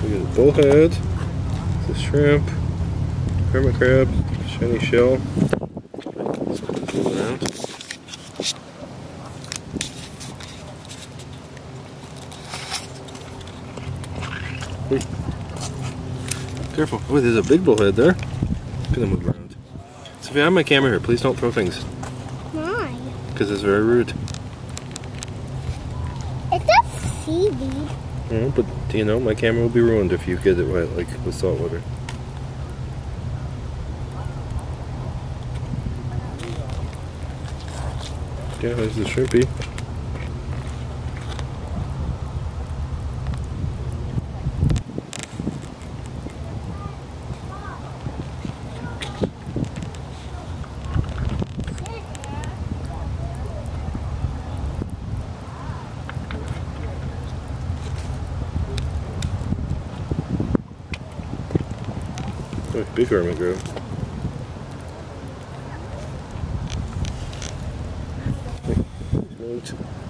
Look at the bullhead, the shrimp, hermit crab, shiny shell. Around. Wait. Careful. Oh, there's a big bullhead there. I'm gonna move around. So if you have my camera here, please don't throw things. Why? Because it's very rude. It's a seaweed. Yeah, but you know, my camera will be ruined if you get it wet, like with salt water. Yeah, there's the shrimpy. Oh, big hermit crab. Hey,